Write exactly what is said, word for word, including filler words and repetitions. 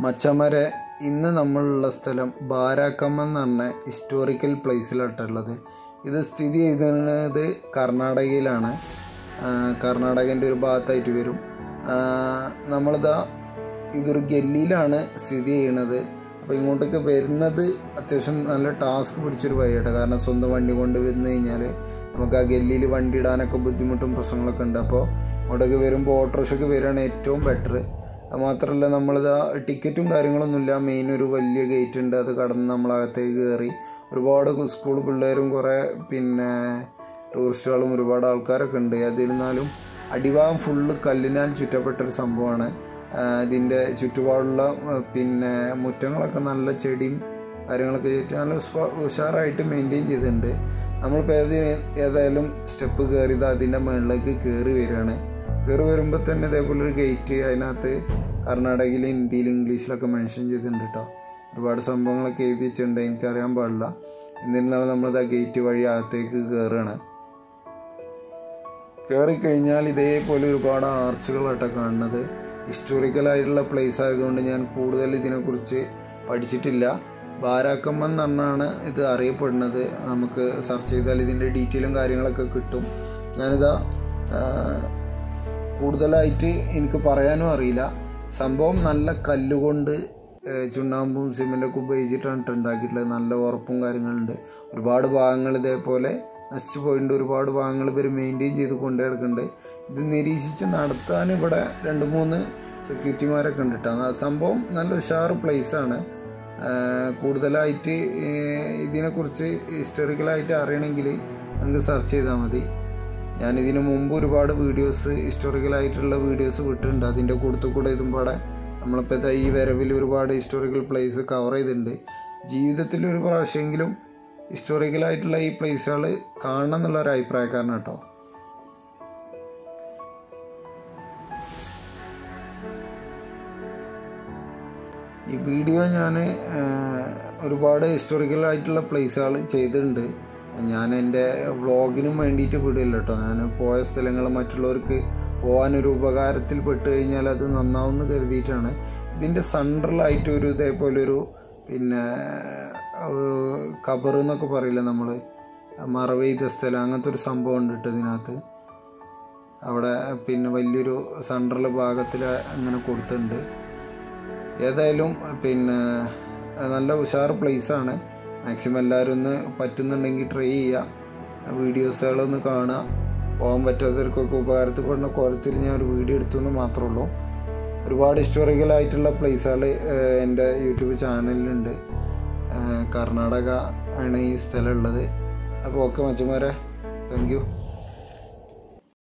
മച്ചമരെ ഇന്ന് നമ്മളുള്ള സ്ഥലം ബാരാക്കമ്മ എന്ന് പറഞ്ഞ ഹിസ്റ്റോറിക്കൽ പ്ലേസിലാട്ടുള്ളത്. ഇത് സ്ഥിതി ചെയ്യുന്നത് കർണാടകയിലാണ്. കർണാടകൻ്റെ ഒരു ഭാഗത്തായിട്ട് വരും. നമ്മളിതാ ഇതൊരു ഗല്ലിയിലാണ് സ്ഥിതി ചെയ്യണത്. അപ്പോൾ ഇങ്ങോട്ടേക്ക് വരുന്നത് അത്യാവശ്യം നല്ല ടാസ്ക് പിടിച്ചൊരു വഴിയായിട്ട്. കാരണം സ്വന്തം വണ്ടി കൊണ്ട് വന്നു കഴിഞ്ഞാൽ നമുക്ക് ആ ഗല്ലിയിൽ വണ്ടി ഇടാനൊക്കെ ബുദ്ധിമുട്ടും പ്രശ്നങ്ങളൊക്കെ ഉണ്ട്. അപ്പോൾ ഇങ്ങോട്ടേക്ക് വരുമ്പോൾ ഓട്ടോറിക്ഷയ്ക്ക് വരികയാണ് ഏറ്റവും ബെറ്റർ. അത് മാത്രമല്ല നമ്മളിതാ ടിക്കറ്റും കാര്യങ്ങളൊന്നുമില്ല. മെയിൻ ഒരു വലിയ ഗേറ്റ് ഉണ്ട്, അത് കടന്ന് നമ്മളകത്തേക്ക് കയറി. ഒരുപാട് സ്കൂൾ പിള്ളേരും കുറേ പിന്നെ ടൂറിസ്റ്റുകളും ഒരുപാട് ആൾക്കാരൊക്കെ ഉണ്ട്. അതിരുന്നാലും അടിഭാഗം ഫുള്ള് കല്ലിനാൽ ചുറ്റപ്പെട്ടൊരു സംഭവമാണ്. ഇതിൻ്റെ ചുറ്റുപാടുള്ള പിന്നെ മുറ്റങ്ങളൊക്കെ നല്ല ചെടിയും കാര്യങ്ങളൊക്കെ ചെയ്തിട്ട് നല്ല ഉഷാറായിട്ട് മെയിൻറ്റെയിൻ ചെയ്തിട്ടുണ്ട്. നമ്മളിപ്പോൾ ഏത് ഏതായാലും സ്റ്റെപ്പ് കയറിയത് അതിൻ്റെ മുകളിലേക്ക് കയറി വരികയാണ്. കയറി വരുമ്പോൾ തന്നെ ഇതേപോലെ ഒരു ഗേറ്റ്, അതിനകത്ത് കർണാടകയിൽ ഹിന്ദിയിൽ ഇംഗ്ലീഷിലൊക്കെ മെൻഷൻ ചെയ്തിട്ടുണ്ട് കേട്ടോ. ഒരുപാട് സംഭവങ്ങളൊക്കെ എഴുതി വെച്ചിട്ടുണ്ട്, എനിക്കറിയാൻ പാടില്ല. എന്നിരുന്നാലും നമ്മളിത് ആ ഗേറ്റ് വഴി അകത്തേക്ക് കയറുകയാണ്. കയറിക്കഴിഞ്ഞാൽ ഇതേപോലെ ഒരുപാട് ആർച്ചുകളായിട്ടാണ് കാണുന്നത്. ഹിസ്റ്റോറിക്കലായിട്ടുള്ള പ്ലേസ് ആയതുകൊണ്ട് ഞാൻ കൂടുതൽ ഇതിനെക്കുറിച്ച് പഠിച്ചിട്ടില്ല. ബാരാക്കമ്മ എന്ന് പറഞ്ഞാണ് ഇത് അറിയപ്പെടുന്നത്. നമുക്ക് സെർച്ച് ചെയ്താൽ ഇതിൻ്റെ ഡീറ്റെയിലും കാര്യങ്ങളൊക്കെ കിട്ടും. ഞാനിതാ കൂടുതലായിട്ട് എനിക്ക് പറയാനും അറിയില്ല. സംഭവം നല്ല കല്ലുകൊണ്ട് ചുണ്ണാമ്പും സിമെൻ്റൊക്കെ ഉപയോഗിച്ചിട്ടാണ് ഉണ്ടാക്കിയിട്ടുള്ളത്. നല്ല ഉറപ്പും കാര്യങ്ങളുണ്ട്. ഒരുപാട് ഭാഗങ്ങൾ ഇതേപോലെ നശിച്ചു പോയിട്ടുണ്ട്. ഒരുപാട് ഭാഗങ്ങൾ ഇവർ മെയിൻറ്റെയിൻ ചെയ്ത് കൊണ്ടു കിടക്കുന്നുണ്ട്. ഇത് നിരീക്ഷിച്ച് നടത്താൻ ഇവിടെ രണ്ട് മൂന്ന് സെക്യൂരിറ്റിമാരൊക്കെ ഉണ്ട് കേട്ടോ. സംഭവം നല്ല ഉഷാറ് പ്ലേസാണ്. കൂടുതലായിട്ട് ഇതിനെക്കുറിച്ച് ഹിസ്റ്റോറിക്കലായിട്ട് അറിയണമെങ്കിൽ നമുക്ക് സെർച്ച് ചെയ്താൽ മതി. ഞാനിതിനു മുമ്പ് ഒരുപാട് വീഡിയോസ് ഹിസ്റ്റോറിക്കലായിട്ടുള്ള വീഡിയോസ് വിട്ടിട്ടുണ്ട്. അതിൻ്റെ കൂടുതൽ കൂടെ ഇതും പാടെ നമ്മളിപ്പോഴത്തെ ഈ വരവിൽ ഒരുപാട് ഹിസ്റ്റോറിക്കൽ പ്ലേസ് കവർ ചെയ്തിട്ടുണ്ട്. ജീവിതത്തിൽ ഒരു പ്രാവശ്യമെങ്കിലും ഹിസ്റ്റോറിക്കലായിട്ടുള്ള ഈ പ്ലേസുകൾ കാണണം എന്നുള്ളൊരു അഭിപ്രായക്കാരനാണ് കേട്ടോ. ഈ വീഡിയോ ഞാൻ ഒരുപാട് ഹിസ്റ്റോറിക്കലായിട്ടുള്ള പ്ലേസുകൾ ചെയ്തിട്ടുണ്ട്. ഞാൻ എൻ്റെ വ്ളോഗിനും വേണ്ടിയിട്ട് വിടില്ല കേട്ടോ. ഞാൻ പോയ സ്ഥലങ്ങൾ മറ്റുള്ളവർക്ക് പോകാനൊരു ഉപകാരത്തിൽ പെട്ട് കഴിഞ്ഞാൽ അത് നന്നാവുമെന്ന് കരുതിയിട്ടാണ്. ഇതിൻ്റെ സെൻട്രലായിട്ട് ഒരു ഇതേപോലൊരു പിന്നെ ഖബർ എന്നൊക്കെ പറയില്ല നമ്മൾ, മറവ് ചെയ്ത സ്ഥലം, അങ്ങനത്തെ ഒരു സംഭവം ഉണ്ട് കേട്ടോ ഇതിനകത്ത്. അവിടെ പിന്നെ വലിയൊരു സെൻട്രൽ ഭാഗത്തിൽ അങ്ങനെ കൊടുത്തിട്ടുണ്ട്. ഏതായാലും പിന്നെ നല്ല ഉഷാർ പ്ലേസാണ്. മാക്സിമം എല്ലാവരും ഒന്ന് പറ്റുന്നുണ്ടെങ്കിൽ ട്രൈ ചെയ്യുക, വീഡിയോസുകളൊന്ന് കാണുക. പോകാൻ പറ്റാത്തവർക്കൊക്കെ ഉപകാരത്തിൽപ്പെടുന്ന കോലത്തിൽ ഞാൻ ഒരു വീഡിയോ എടുത്തെന്ന് മാത്രമേ ഉള്ളൂ. ഒരുപാട് ഹിസ്റ്റോറിക്കലായിട്ടുള്ള പ്ലേസുകൾ എൻ്റെ യൂട്യൂബ് ചാനലിലുണ്ട്. കർണാടക ആണ് ഈ സ്ഥലം ഉള്ളത്. അപ്പോൾ ഓക്കെ മച്ചന്മാരെ, താങ്ക് യു.